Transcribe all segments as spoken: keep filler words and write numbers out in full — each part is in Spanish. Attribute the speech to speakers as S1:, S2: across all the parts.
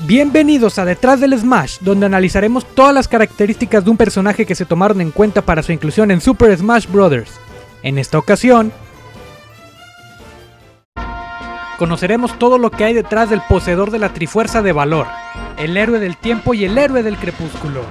S1: Bienvenidos a Detrás del Smash, donde analizaremos todas las características de un personaje que se tomaron en cuenta para su inclusión en Super Smash Bros. En esta ocasión, conoceremos todo lo que hay detrás del poseedor de la Trifuerza de Valor, el héroe del tiempo y el héroe del crepúsculo.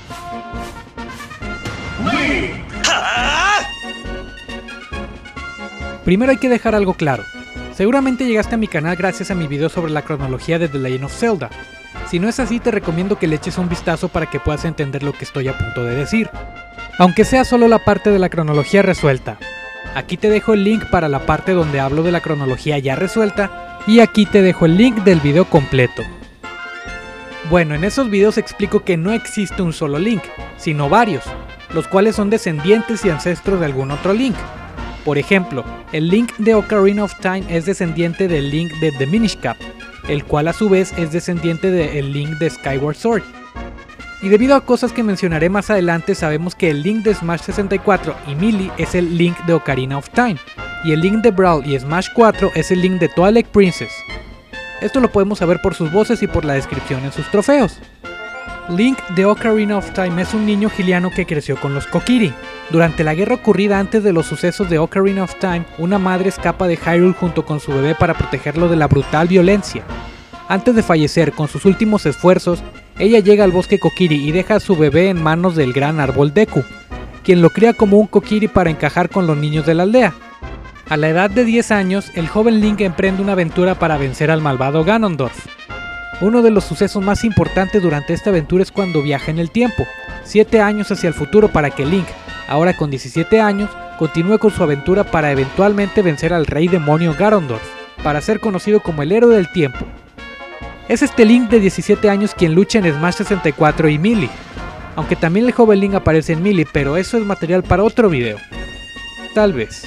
S1: Primero hay que dejar algo claro. Seguramente llegaste a mi canal gracias a mi video sobre la cronología de The Legend of Zelda. Si no es así, te recomiendo que le eches un vistazo para que puedas entender lo que estoy a punto de decir, aunque sea solo la parte de la cronología resuelta. Aquí te dejo el link para la parte donde hablo de la cronología ya resuelta, y aquí te dejo el link del video completo. Bueno, en esos videos explico que no existe un solo Link, sino varios, los cuales son descendientes y ancestros de algún otro Link. Por ejemplo, el Link de Ocarina of Time es descendiente del Link de The Minish Cap, el cual a su vez es descendiente del Link de Skyward Sword. Y debido a cosas que mencionaré más adelante, sabemos que el Link de Smash sesenta y cuatro y Melee es el Link de Ocarina of Time, y el Link de Brawl y Smash cuatro es el Link de Twilight Princess. Esto lo podemos saber por sus voces y por la descripción en sus trofeos. Link de Ocarina of Time es un niño hyliano que creció con los Kokiri. Durante la guerra ocurrida antes de los sucesos de Ocarina of Time, una madre escapa de Hyrule junto con su bebé para protegerlo de la brutal violencia. Antes de fallecer, con sus últimos esfuerzos, ella llega al bosque Kokiri y deja a su bebé en manos del gran árbol Deku, quien lo cría como un Kokiri para encajar con los niños de la aldea. A la edad de diez años, el joven Link emprende una aventura para vencer al malvado Ganondorf. Uno de los sucesos más importantes durante esta aventura es cuando viaja en el tiempo, siete años hacia el futuro, para que Link, ahora con diecisiete años, continúe con su aventura para eventualmente vencer al rey demonio Ganondorf, para ser conocido como el héroe del tiempo. Es este Link de diecisiete años quien lucha en Smash sesenta y cuatro y Melee, aunque también el joven Link aparece en Melee, pero eso es material para otro video. Tal vez.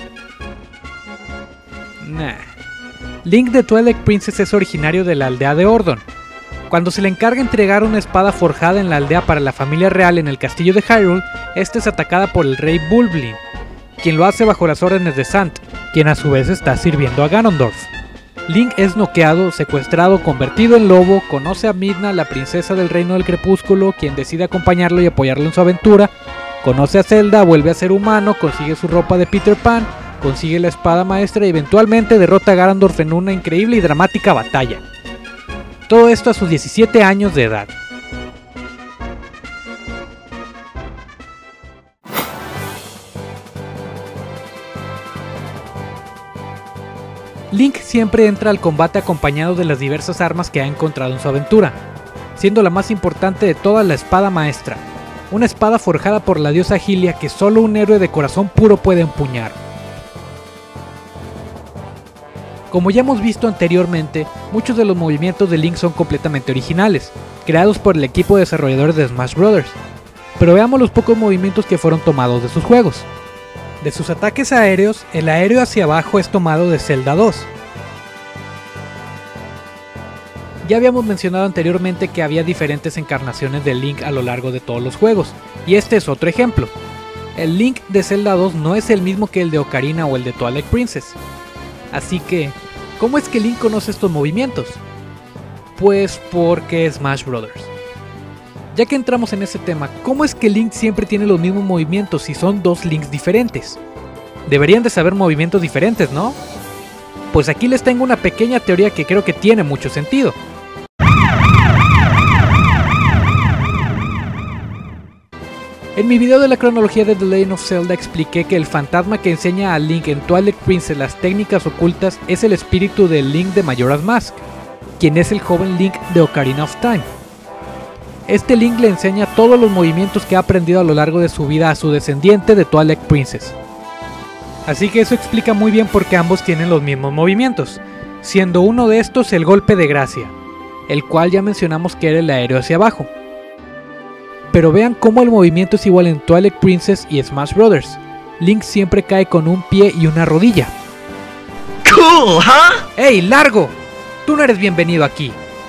S1: Nah. Link de Twilight Princess es originario de la aldea de Ordon. Cuando se le encarga entregar una espada forjada en la aldea para la familia real en el castillo de Hyrule, esta es atacada por el rey Bulblin, quien lo hace bajo las órdenes de Sant, quien a su vez está sirviendo a Ganondorf. Link es noqueado, secuestrado, convertido en lobo, conoce a Midna, la princesa del reino del crepúsculo, quien decide acompañarlo y apoyarlo en su aventura, conoce a Zelda, vuelve a ser humano, consigue su ropa de Peter Pan, consigue la espada maestra y eventualmente derrota a Ganondorf en una increíble y dramática batalla. Todo esto a sus diecisiete años de edad. Link siempre entra al combate acompañado de las diversas armas que ha encontrado en su aventura, siendo la más importante de todas la espada maestra, una espada forjada por la diosa Hylia que solo un héroe de corazón puro puede empuñar. Como ya hemos visto anteriormente, muchos de los movimientos de Link son completamente originales, creados por el equipo de desarrolladores de Smash Bros. Pero veamos los pocos movimientos que fueron tomados de sus juegos. De sus ataques aéreos, el aéreo hacia abajo es tomado de Zelda dos. Ya habíamos mencionado anteriormente que había diferentes encarnaciones de Link a lo largo de todos los juegos, y este es otro ejemplo. El Link de Zelda dos no es el mismo que el de Ocarina o el de Twilight Princess. Así que, ¿cómo es que Link conoce estos movimientos? Pues porque Smash Bros. Ya que entramos en ese tema, ¿cómo es que Link siempre tiene los mismos movimientos si son dos Links diferentes? Deberían de saber movimientos diferentes, ¿no? Pues aquí les tengo una pequeña teoría que creo que tiene mucho sentido. En mi video de la cronología de The Legend of Zelda expliqué que el fantasma que enseña a Link en Twilight Princess las técnicas ocultas es el espíritu del Link de Majora's Mask, quien es el joven Link de Ocarina of Time. Este Link le enseña todos los movimientos que ha aprendido a lo largo de su vida a su descendiente de Twilight Princess. Así que eso explica muy bien por qué ambos tienen los mismos movimientos, siendo uno de estos el golpe de gracia, el cual ya mencionamos que era el aéreo hacia abajo. Pero vean cómo el movimiento es igual en Twilight Princess y Smash Bros. Link siempre cae con un pie y una rodilla.
S2: Cool, ¿huh?
S1: ¡Ey, largo! Tú no eres bienvenido aquí.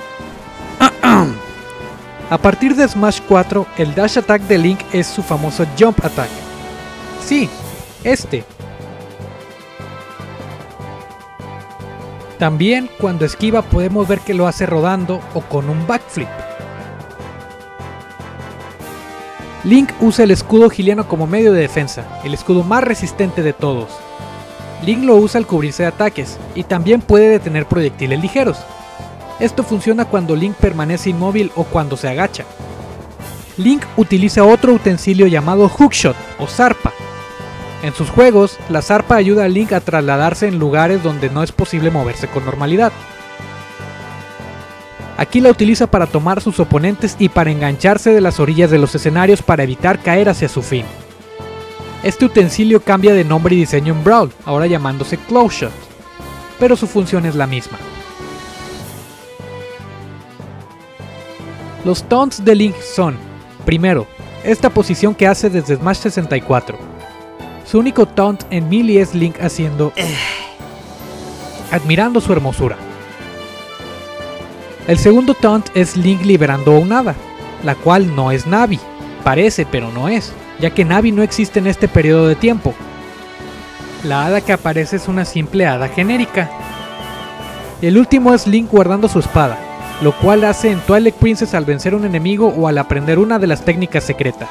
S1: A partir de Smash cuatro, el Dash Attack de Link es su famoso Jump Attack. Sí, este. También cuando esquiva podemos ver que lo hace rodando o con un backflip. Link usa el escudo Hyliano como medio de defensa, el escudo más resistente de todos. Link lo usa al cubrirse de ataques, y también puede detener proyectiles ligeros. Esto funciona cuando Link permanece inmóvil o cuando se agacha. Link utiliza otro utensilio llamado Hookshot o zarpa. En sus juegos, la zarpa ayuda a Link a trasladarse en lugares donde no es posible moverse con normalidad. Aquí la utiliza para tomar a sus oponentes y para engancharse de las orillas de los escenarios para evitar caer hacia su fin. Este utensilio cambia de nombre y diseño en Brawl, ahora llamándose Close Shot, pero su función es la misma. Los taunts de Link son, primero, esta posición que hace desde Smash sesenta y cuatro. Su único taunt en Melee es Link haciendo admirando su hermosura. El segundo taunt es Link liberando a un hada, la cual no es Navi, parece pero no es, ya que Navi no existe en este periodo de tiempo. La hada que aparece es una simple hada genérica. El último es Link guardando su espada, lo cual hace en Twilight Princess al vencer a un enemigo o al aprender una de las técnicas secretas.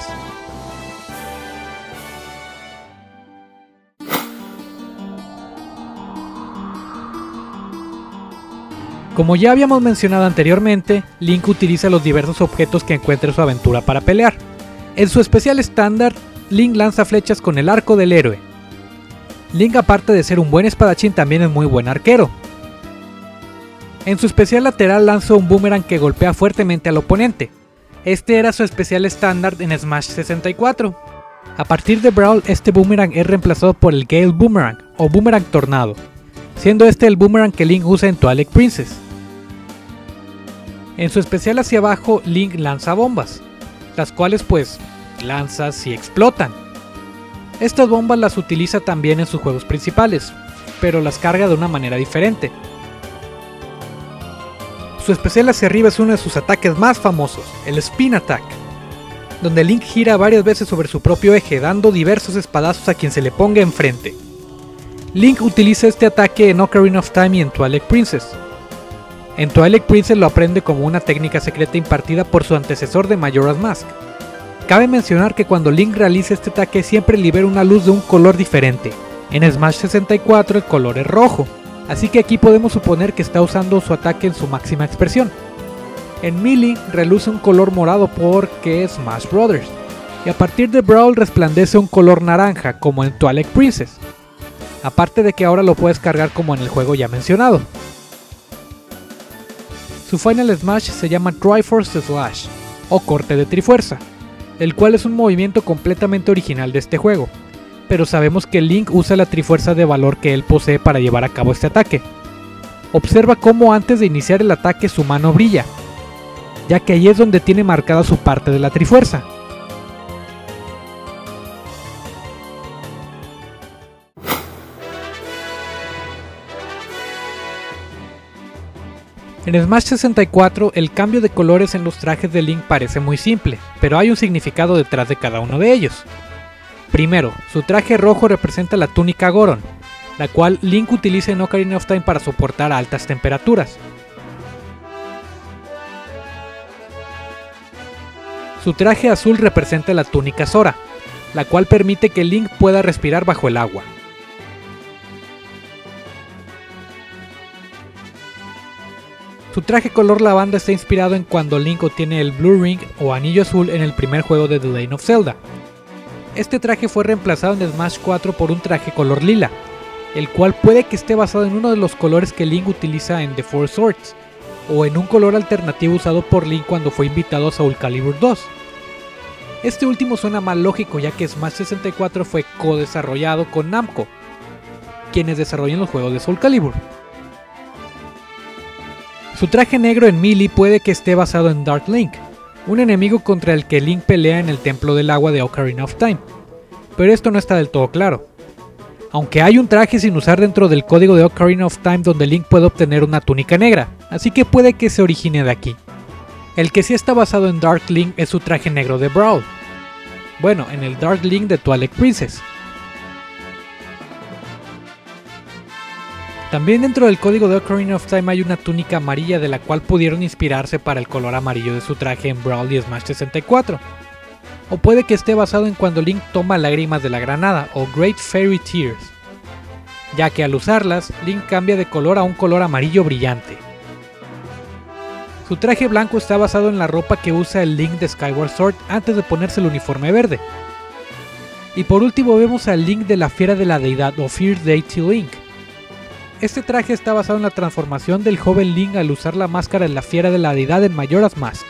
S1: Como ya habíamos mencionado anteriormente, Link utiliza los diversos objetos que encuentra en su aventura para pelear. En su especial estándar, Link lanza flechas con el arco del héroe. Link, aparte de ser un buen espadachín, también es muy buen arquero. En su especial lateral lanza un boomerang que golpea fuertemente al oponente. Este era su especial estándar en Smash sesenta y cuatro. A partir de Brawl, este boomerang es reemplazado por el Gale Boomerang o Boomerang Tornado, siendo este el boomerang que Link usa en Twilight Princess. En su especial hacia abajo, Link lanza bombas, las cuales pues lanzas y explotan. Estas bombas las utiliza también en sus juegos principales, pero las carga de una manera diferente. Su especial hacia arriba es uno de sus ataques más famosos, el Spin Attack, donde Link gira varias veces sobre su propio eje, dando diversos espadazos a quien se le ponga enfrente. Link utiliza este ataque en Ocarina of Time y en Twilight Princess. En Twilight Princess lo aprende como una técnica secreta impartida por su antecesor de Majora's Mask. Cabe mencionar que cuando Link realiza este ataque siempre libera una luz de un color diferente. En Smash sesenta y cuatro el color es rojo, así que aquí podemos suponer que está usando su ataque en su máxima expresión. En Melee reluce un color morado porque es Smash Brothers, y a partir de Brawl resplandece un color naranja como en Twilight Princess. Aparte de que ahora lo puedes cargar como en el juego ya mencionado. Su Final Smash se llama Triforce Slash, o corte de Trifuerza, el cual es un movimiento completamente original de este juego, pero sabemos que Link usa la Trifuerza de valor que él posee para llevar a cabo este ataque. Observa cómo antes de iniciar el ataque su mano brilla, ya que ahí es donde tiene marcada su parte de la Trifuerza. En Smash sesenta y cuatro el cambio de colores en los trajes de Link parece muy simple, pero hay un significado detrás de cada uno de ellos. Primero, su traje rojo representa la túnica Goron, la cual Link utiliza en Ocarina of Time para soportar altas temperaturas. Su traje azul representa la túnica Sora, la cual permite que Link pueda respirar bajo el agua. Su traje color lavanda está inspirado en cuando Link obtiene el Blue Ring o anillo azul en el primer juego de The Legend of Zelda. Este traje fue reemplazado en Smash cuatro por un traje color lila, el cual puede que esté basado en uno de los colores que Link utiliza en The Four Swords, o en un color alternativo usado por Link cuando fue invitado a Soul Calibur dos. Este último suena más lógico ya que Smash sesenta y cuatro fue co-desarrollado con Namco, quienes desarrollan los juegos de Soul Calibur. Su traje negro en Melee puede que esté basado en Dark Link, un enemigo contra el que Link pelea en el Templo del Agua de Ocarina of Time, pero esto no está del todo claro. Aunque hay un traje sin usar dentro del código de Ocarina of Time donde Link puede obtener una túnica negra, así que puede que se origine de aquí. El que sí está basado en Dark Link es su traje negro de Brawl, bueno, en el Dark Link de Twilight Princess. También dentro del código de Ocarina of Time hay una túnica amarilla de la cual pudieron inspirarse para el color amarillo de su traje en Brawl y Smash sesenta y cuatro. O puede que esté basado en cuando Link toma lágrimas de la granada o Great Fairy Tears, ya que al usarlas, Link cambia de color a un color amarillo brillante. Su traje blanco está basado en la ropa que usa el Link de Skyward Sword antes de ponerse el uniforme verde. Y por último vemos al Link de la Fiera de la Deidad o Fierce Deity Link. Este traje está basado en la transformación del joven Link al usar la máscara de la Fiera de la Deidad en Majora's Mask.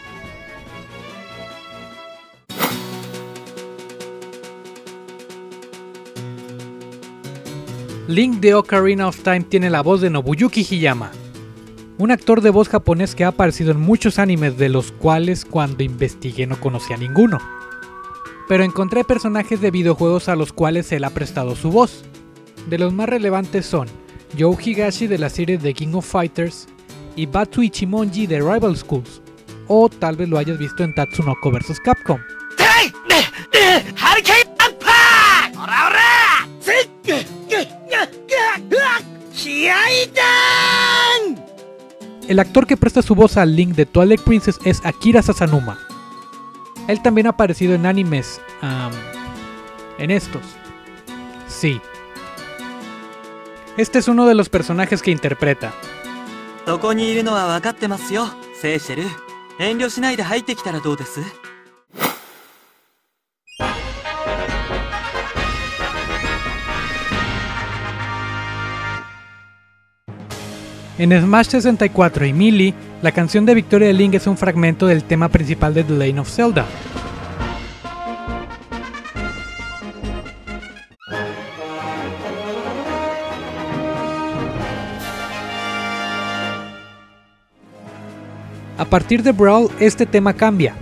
S1: Link de Ocarina of Time tiene la voz de Nobuyuki Hiyama, un actor de voz japonés que ha aparecido en muchos animes, de los cuales cuando investigué no conocía ninguno. Pero encontré personajes de videojuegos a los cuales él ha prestado su voz. De los más relevantes son Joe Higashi de la serie The King of Fighters y Batu Ichimonji de Rival Schools, o tal vez lo hayas visto en Tatsunoko versus. Capcom. El actor que presta su voz al Link de Twilight Princess es Akira Sasanuma. Él también ha aparecido en animes, um, en estos. Sí. Este es uno de los personajes que interpreta. En Smash sesenta y cuatro y Melee, la canción de victoria de Link es un fragmento del tema principal de The Legend of Zelda. A partir de Brawl, este tema cambia.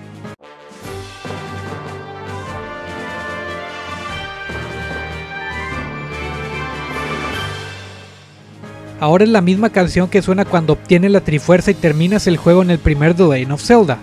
S1: Ahora es la misma canción que suena cuando obtienes la Trifuerza y terminas el juego en el primer The Legend of Zelda.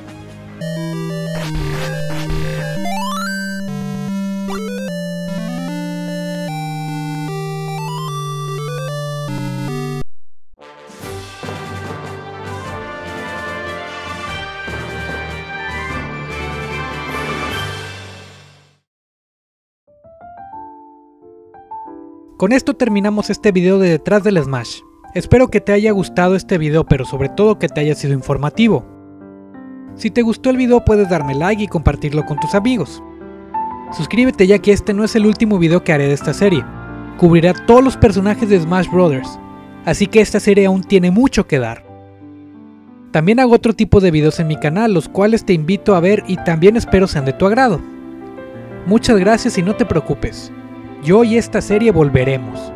S1: Con esto terminamos este video de detrás del Smash. Espero que te haya gustado este video, pero sobre todo que te haya sido informativo. Si te gustó el video puedes darme like y compartirlo con tus amigos. Suscríbete, ya que este no es el último video que haré de esta serie. Cubriré a todos los personajes de Smash Brothers, así que esta serie aún tiene mucho que dar. También hago otro tipo de videos en mi canal, los cuales te invito a ver y también espero sean de tu agrado. Muchas gracias y no te preocupes. Yo y esta serie volveremos.